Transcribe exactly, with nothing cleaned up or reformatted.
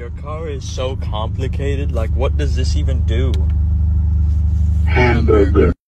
Your car is so complicated. Like, what does this even do? Hamburger.